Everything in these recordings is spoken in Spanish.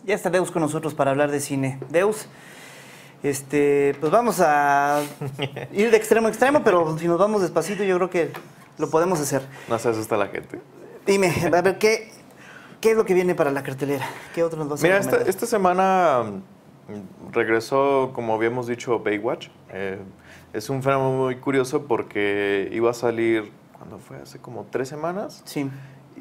Ya está Deus con nosotros para hablar de cine. Deus, pues vamos a ir de extremo a extremo, pero si nos vamos despacito yo creo que lo podemos hacer. No se asusta la gente. Dime, a ver, ¿qué es lo que viene para la cartelera? ¿Qué otro nos vas a Mira, recomendar? esta semana regresó, como habíamos dicho, Baywatch. Es un fenómeno muy curioso porque iba a salir, ¿cuándo fue? Hace como 3 semanas. Sí.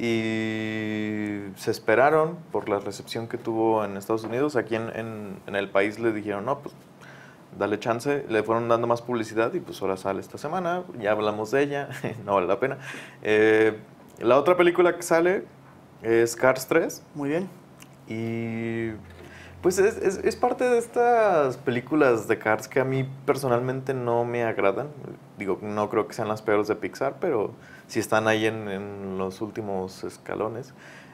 Y se esperaron por la recepción que tuvo en Estados Unidos. Aquí en el país le dijeron, no, pues dale chance. Le fueron dando más publicidad y pues ahora sale esta semana. Ya hablamos de ella, no vale la pena. La otra película que sale es Cars 3. Muy bien. Y pues es parte de estas películas de Cars que a mí personalmente no me agradan. Digo, no creo que sean las peores de Pixar, pero sí están ahí en los últimos escalones.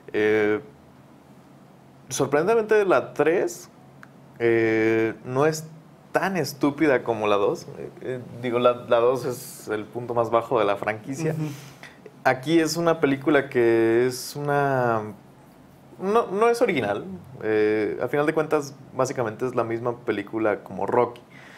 Sorprendentemente la 3 no es tan estúpida como la 2. Digo, la 2 es el punto más bajo de la franquicia. Aquí es una película que es una... No es original. A final de cuentas, básicamente es la misma película como Rocky,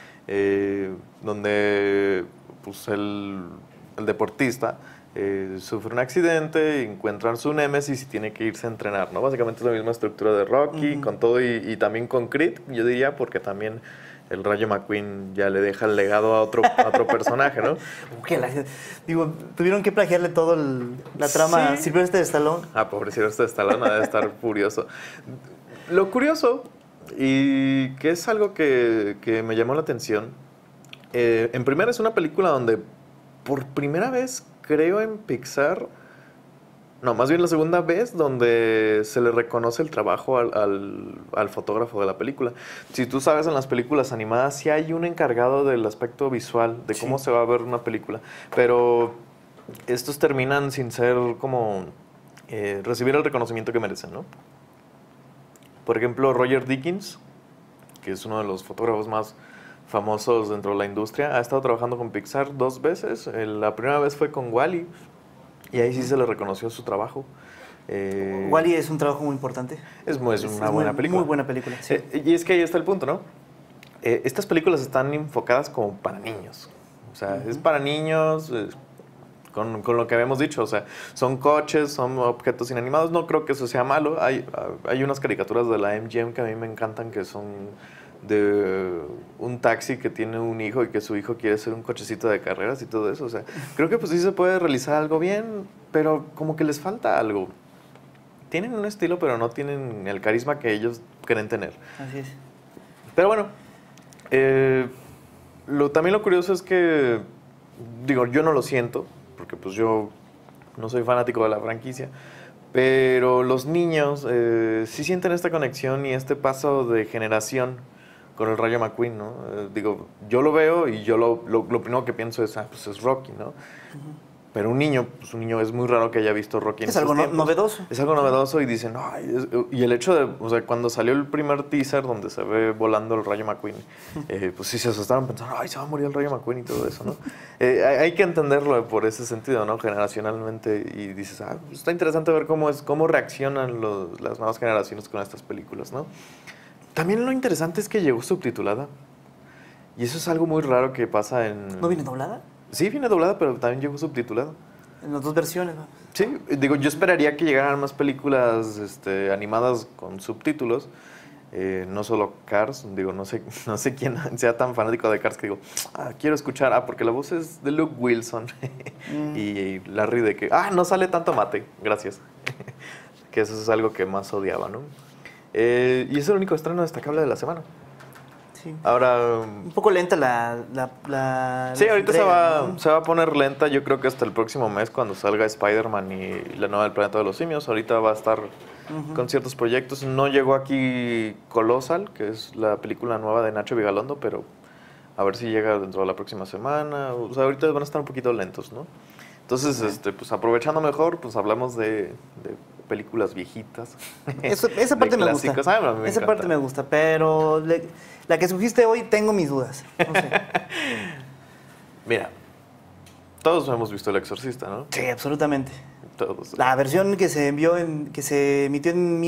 donde pues, el deportista sufre un accidente, encuentra a su némesis y tiene que irse a entrenar, ¿no? Básicamente es la misma estructura de Rocky, con todo y también con Creed, yo diría, porque también el Rayo McQueen ya le deja el legado a otro personaje, ¿no? Digo, tuvieron que plagiarle todo la trama a Sí. Sylvester Stallone. Ah, pobrecito este Stallone, debe estar furioso. Lo curioso, y que es algo que me llamó la atención, en primera es una película donde por primera vez, creo en Pixar, no, más bien la segunda vez donde se le reconoce el trabajo al fotógrafo de la película. Si tú sabes, en las películas animadas sí hay un encargado del aspecto visual, de cómo se va a ver una película, pero estos terminan sin ser como recibir el reconocimiento que merecen, ¿no? Por ejemplo, Roger Deakins, que es uno de los fotógrafos más famosos dentro de la industria, ha estado trabajando con Pixar 2 veces. La primera vez fue con Wall-E, y ahí sí se le reconoció su trabajo. Wall-E es un trabajo muy importante. Es una buena película. Muy buena película, sí. Y es que ahí está el punto, ¿no? Estas películas están enfocadas como para niños. O sea, es para niños, con lo que habíamos dicho. O sea, son coches, son objetos inanimados. No creo que eso sea malo. Hay unas caricaturas de la MGM que a mí me encantan, que son de un taxi que tiene un hijo y que su hijo quiere ser un cochecito de carreras y todo eso. O sea, creo que pues sí se puede realizar algo bien, pero como que les falta algo. Tienen un estilo, pero no tienen el carisma que ellos creen tener. Así es. Pero bueno, también lo curioso es que, digo, yo no lo siento, porque pues yo no soy fanático de la franquicia, pero los niños sí sienten esta conexión y este paso de generación con el Rayo McQueen, ¿no? Digo, yo lo veo y yo lo primero que pienso es, pues es Rocky, ¿no? Pero un niño es muy raro que haya visto Rocky en Es algo novedoso. Es algo novedoso y dicen, ay, y el hecho de, o sea, cuando salió el primer teaser donde se ve volando el Rayo McQueen, pues sí se asustaron pensando, ay, se va a morir el Rayo McQueen y todo eso, ¿no? Hay que entenderlo por ese sentido, ¿no? Generacionalmente, y dices, pues está interesante ver cómo reaccionan las nuevas generaciones con estas películas, ¿no? También lo interesante es que llegó subtitulada. Y eso es algo muy raro que pasa en... ¿No viene doblada? Sí, viene doblada, pero también llegó subtitulada. En las 2 versiones, ¿no? Sí, digo, yo esperaría que llegaran más películas animadas con subtítulos. No solo Cars. Digo, no sé quién sea tan fanático de Cars que digo, quiero escuchar, porque la voz es de Luke Wilson. Y Larry de que, no sale tanto mate, gracias. Que eso es algo que más odiaba, ¿no? Y es el único estreno destacable de la semana. Sí. Ahora... Un poco lenta Sí, ahorita entrega, ¿no? se va a poner lenta, yo creo que hasta el próximo mes cuando salga Spider-Man y la nueva del Planeta de los Simios. Ahorita va a estar con ciertos proyectos. No llegó aquí Colossal, que es la película nueva de Nacho Vigalondo, pero a ver si llega dentro de la próxima semana. O sea, ahorita van a estar un poquito lentos, ¿no? Entonces, pues aprovechando mejor, pues hablamos de películas viejitas. Esa parte me gusta. Esa parte me gusta, pero la que escogiste hoy tengo mis dudas. No sé. Mira, todos hemos visto El Exorcista, ¿no? Sí, absolutamente. Todos. La versión que se que se emitió en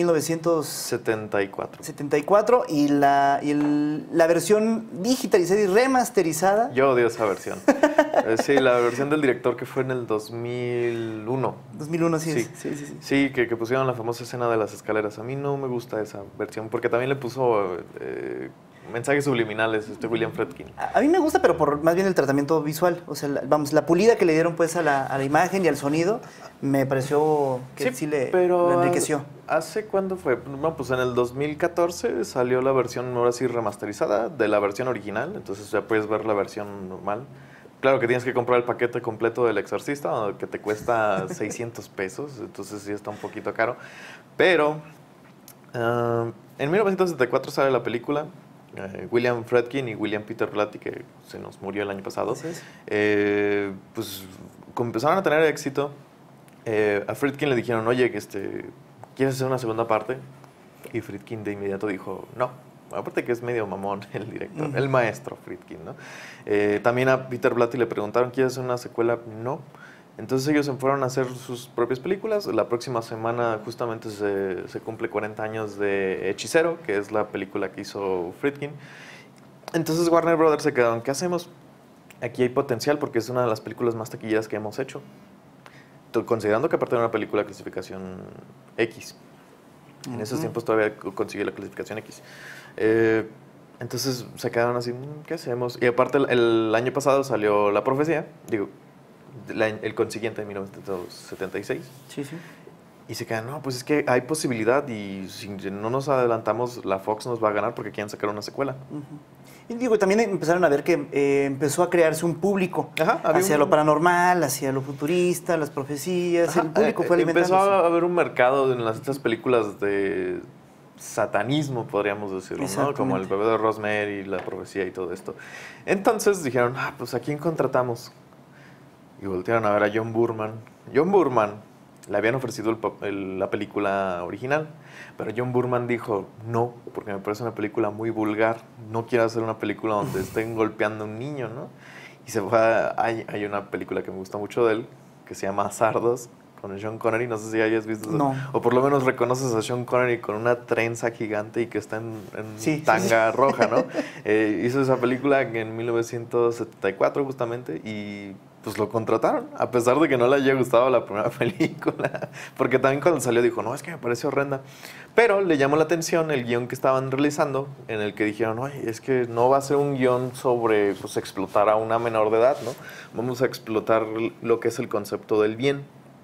1974 74. y la versión digitalizada y remasterizada. Yo odio esa versión. Sí, la versión del director que fue en el 2001. 2001, sí. Sí, sí que pusieron la famosa escena de las escaleras. A mí no me gusta esa versión porque también le puso mensajes subliminales William Friedkin. A mí me gusta, pero por más bien el tratamiento visual. O sea, la pulida que le dieron pues a la imagen y al sonido, me pareció que sí le enriqueció. ¿Hace cuándo fue? No, pues en el 2014 salió la versión ahora sí remasterizada de la versión original, entonces ya puedes ver la versión normal. Claro que tienes que comprar el paquete completo del Exorcista, que te cuesta 600 pesos, entonces sí está un poquito caro. Pero en 1974 sale la película. William Friedkin y William Peter Blatty, que se nos murió el año pasado, pues empezaron a tener éxito. A Friedkin le dijeron, oye, ¿quieres hacer una segunda parte? Y Friedkin de inmediato dijo, no. Aparte que es medio mamón el director, el maestro Friedkin, ¿no? También a Peter Blatty le preguntaron, ¿quieres hacer una secuela? No. Entonces ellos se fueron a hacer sus propias películas. La próxima semana justamente se cumple 40 años de Hechicero, que es la película que hizo Friedkin. Entonces Warner Brothers se quedaron, ¿qué hacemos? Aquí hay potencial porque es una de las películas más taquilleras que hemos hecho. Considerando que aparte de una película de clasificación X. En esos tiempos todavía consiguió la clasificación X. Entonces se quedaron así, ¿qué hacemos? Y aparte el año pasado salió La Profecía, el consiguiente en 1976. Sí. Y se quedan, no, pues es que hay posibilidad y si no nos adelantamos, la Fox nos va a ganar porque quieren sacar una secuela. Y también empezaron a ver que empezó a crearse un público hacia lo paranormal, hacia lo futurista, las profecías. El público fue alimentándose. Empezó a haber un mercado en estas películas de satanismo, podríamos decirlo, ¿no? Como El bebé de Rosemary, La Profecía y todo esto. Entonces dijeron, pues ¿a quién contratamos? Y voltearon a ver a John Boorman. John Boorman le habían ofrecido la película original, pero John Boorman dijo, no, porque me parece una película muy vulgar, no quiero hacer una película donde estén golpeando a un niño, ¿no? Y se fue hay una película que me gusta mucho de él, que se llama Sardos, con Sean Connery, no sé si hayas visto eso. No. O por lo menos reconoces a Sean Connery con una trenza gigante y que está en tanga roja, ¿no? Hizo esa película en 1974 justamente y pues lo contrataron, a pesar de que no le haya gustado la primera película, porque también cuando salió dijo, no, es que me parece horrenda, pero le llamó la atención el guión que estaban realizando, en el que dijeron, oye, es que no va a ser un guión sobre pues, explotar a una menor de edad, ¿no? Vamos a explotar lo que es el concepto del bien.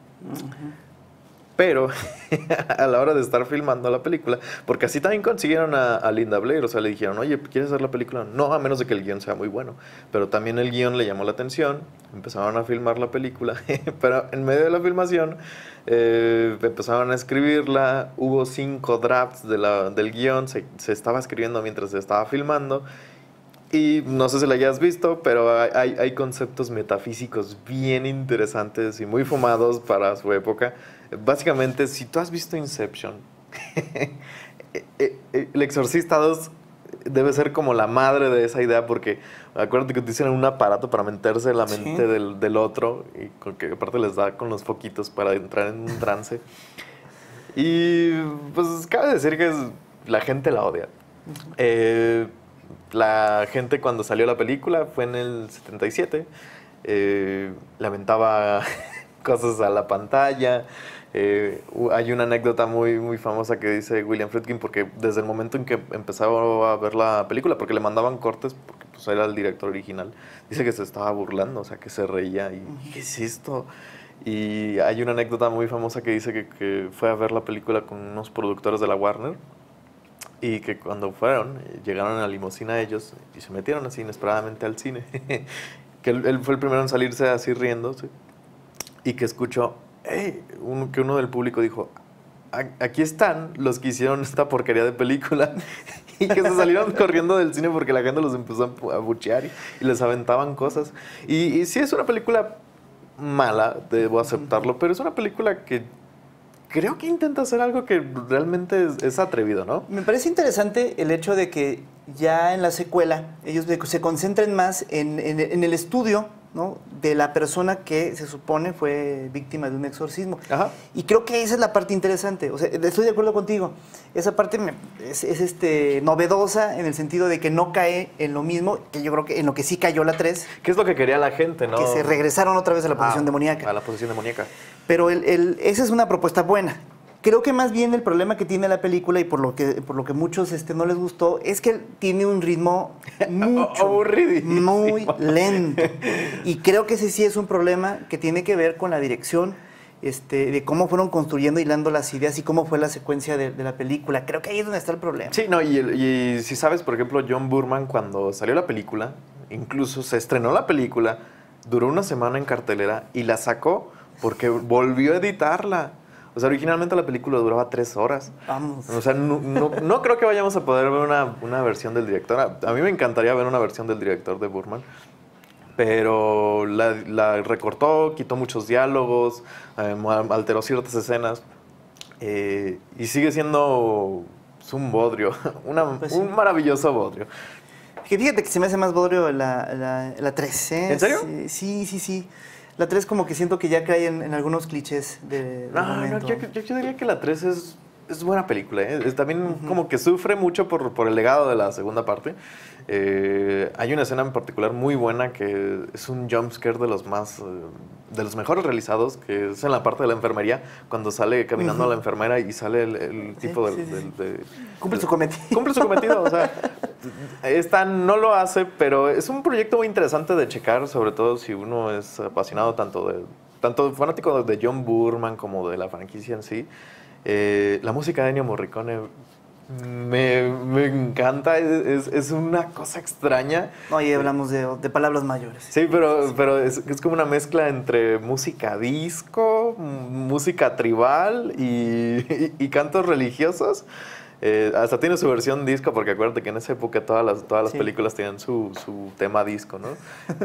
Pero a la hora de estar filmando la película, porque así también consiguieron a Linda Blair, o sea, le dijeron, oye, ¿quieres hacer la película? No, a menos de que el guión sea muy bueno. Pero también el guión le llamó la atención, empezaron a filmar la película, pero en medio de la filmación empezaron a escribirla, hubo 5 drafts del guión, se estaba escribiendo mientras se estaba filmando. Y no sé si la hayas visto, pero hay conceptos metafísicos bien interesantes y muy fumados para su época. Básicamente, si tú has visto Inception, El Exorcista 2 debe ser como la madre de esa idea, porque acuérdate que utilizan un aparato para meterse en la mente del otro, y que aparte les da con los foquitos para entrar en un trance. Y pues cabe decir que la gente la odia. La gente cuando salió la película fue en el 77, lamentaba cosas a la pantalla. Hay una anécdota muy, muy famosa que dice William Friedkin, porque desde el momento en que empezaba a ver la película, porque le mandaban cortes, porque pues era el director original, dice que se estaba burlando, o sea, que se reía y ¿qué es esto? Y hay una anécdota muy famosa que dice que fue a ver la película con unos productores de la Warner, y que cuando fueron, llegaron en la limusina ellos y se metieron así inesperadamente al cine. Que él fue el primero en salirse así riéndose. Y que escuchó, que uno del público dijo, aquí están los que hicieron esta porquería de película. Y que se salieron corriendo del cine porque la gente los empezó a buchear y les aventaban cosas. Y sí es una película mala, debo aceptarlo, pero es una película que creo que intenta hacer algo que realmente es atrevido, ¿no? Me parece interesante el hecho de que ya en la secuela ellos se concentren más en el estudio ¿no? De la persona que se supone fue víctima de un exorcismo. Ajá. Y creo que esa es la parte interesante. O sea, estoy de acuerdo contigo. Esa parte es novedosa en el sentido de que no cae en lo mismo, que yo creo que en lo que sí cayó la 3. ¿Qué es lo que quería la gente, no? Que se regresaron otra vez a la posición demoníaca. A la posición demoníaca. Pero esa es una propuesta buena. Creo que más bien el problema que tiene la película y por lo que muchos no les gustó es que tiene un ritmo muy lento. Y creo que ese sí es un problema que tiene que ver con la dirección, de cómo fueron construyendo, hilando las ideas y cómo fue la secuencia de la película. Creo que ahí es donde está el problema. Sí, no, y si sabes, por ejemplo, John Boorman, cuando salió la película, incluso se estrenó la película, duró una semana en cartelera y la sacó porque volvió a editarla. O sea, originalmente la película duraba 3 horas. Vamos. O sea, no creo que vayamos a poder ver una versión del director. A mí me encantaría ver una versión del director de Boorman. Pero la recortó, quitó muchos diálogos, alteró ciertas escenas. Y sigue siendo un bodrio, un maravilloso bodrio. Que fíjate que se me hace más bodrio la 3, ¿eh? ¿En serio? Sí. La 3 como que siento que ya cae en algunos clichés del momento. Yo diría que la 3 es buena película, ¿eh? También como que sufre mucho por el legado de la segunda parte. Hay una escena en particular muy buena que es un jumpscare de los mejores realizados, que es en la parte de la enfermería, cuando sale caminando la enfermera y sale el tipo Cumple su cometido. Cumple su cometido, o sea, esta no lo hace, pero es un proyecto muy interesante de checar, sobre todo si uno es apasionado tanto fanático de John Boorman como de la franquicia en sí. La música de Ennio Morricone me encanta, es una cosa extraña. Oye, hablamos de palabras mayores. Sí, pero es como una mezcla entre música disco, música tribal y cantos religiosos. Hasta tiene su versión disco, porque acuérdate que en esa época todas las películas tenían su tema disco, ¿no?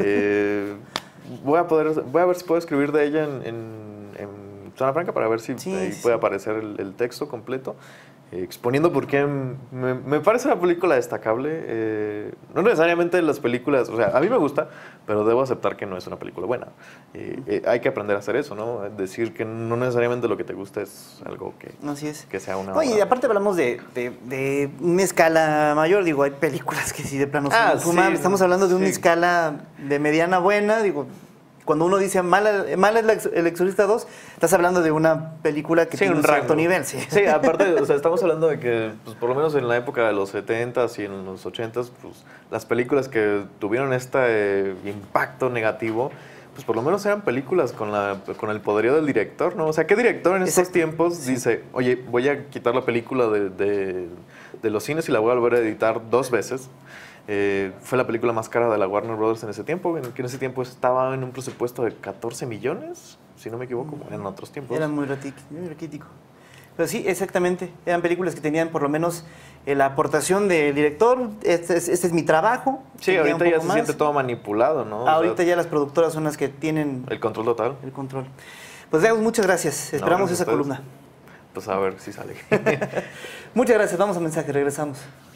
Voy a ver si puedo escribir de ella en Zona Franca para ver si ahí puede aparecer el texto completo, exponiendo por qué me parece una película destacable. No necesariamente las películas, o sea, a mí me gusta, pero debo aceptar que no es una película buena. Hay que aprender a hacer eso, ¿no? Decir que no necesariamente lo que te gusta es algo que sea una... No, y aparte hablamos de una escala mayor, digo, hay películas que sí de plano son fumables. Estamos hablando de una escala de mediana buena, digo... Cuando uno dice mala es El Exorcista 2, estás hablando de una película que tiene un cierto nivel. Sí, aparte, o sea, estamos hablando de que, pues, por lo menos en la época de los 70s y en los 80s, pues, las películas que tuvieron este impacto negativo, pues por lo menos eran películas con el poderío del director, ¿no? O sea, ¿qué director en estos tiempos dice, oye, voy a quitar la película de los cines y la voy a volver a editar 2 veces? Fue la película más cara de la Warner Brothers en ese tiempo, que en ese tiempo estaba en un presupuesto de 14 millones, si no me equivoco, en otros tiempos. Era muy raquítico. Pero sí, exactamente, eran películas que tenían por lo menos la aportación del director, este es mi trabajo. Sí, ahorita ya se siente todo manipulado, ¿no? Ahorita ya las productoras son las que tienen... El control total. El control. Pues Deus, muchas gracias, esperamos esa columna. Pues a ver si sale. Muchas gracias, vamos a mensaje, regresamos.